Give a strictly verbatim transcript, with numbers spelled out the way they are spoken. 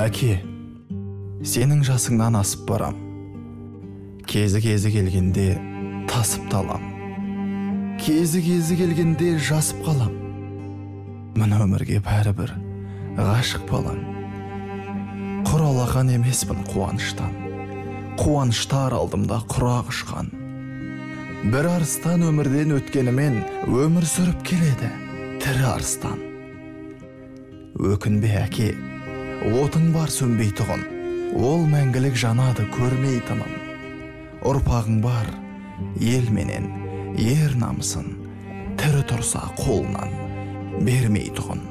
Әке, сенің жасыңнан асып барам. Кезі-кезі келгенде тасып талам. Кезі-кезі келгенде жасып қалам. Мына өмірге бәрібір ғашық балам. Құралақан емеспін қуаныштан. Қуаныштар алдымда құрақ ұшқан. Бір арыстан өмірден өткенімен өмір сүріп келеді, тірі арыстан. Өкінбе әке, отың бар сөнбей тұғын, ол мәңгілік жанады көрмей тыным. Ұрпағың бар, ел менен, ер намысын, тірі тұрса қолынан бермей тұғын.